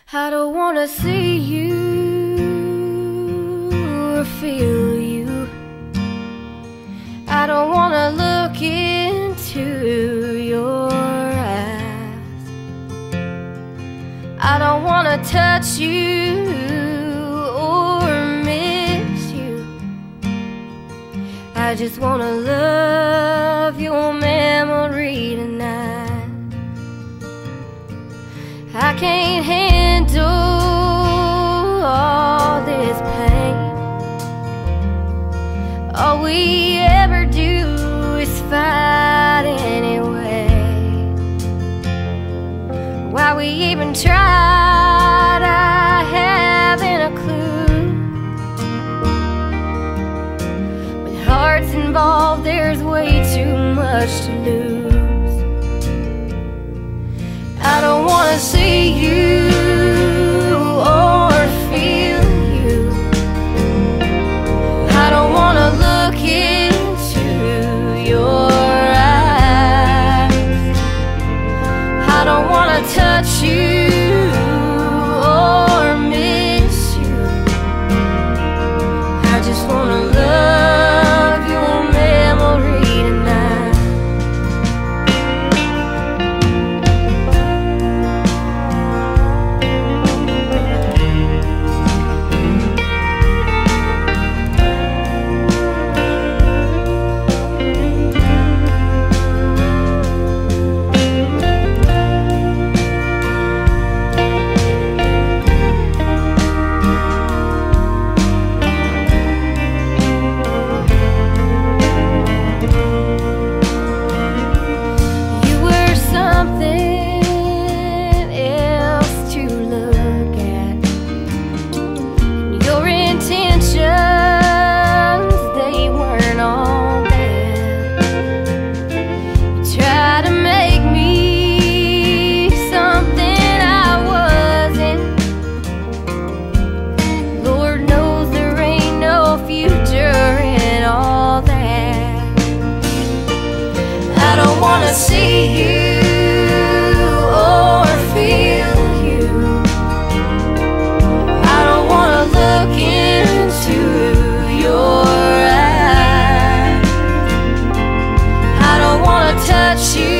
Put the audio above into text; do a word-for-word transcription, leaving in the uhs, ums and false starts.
I don't wanna see you or feel you. I don't wanna look into your eyes. I don't wanna touch you or miss you. I just wanna love your memory tonight. I can't handle all this pain. All we ever do is fight anyway. Why we even tried, I haven't a clue. With hearts involved, there's way too much to lose. I don't wanna see you or feel you. I don't wanna look into your eyes. I don't wanna touch you or miss you. I just wanna love your memory tonight. I don't wanna see you or feel you. I don't wanna look into your eyes. I don't wanna touch you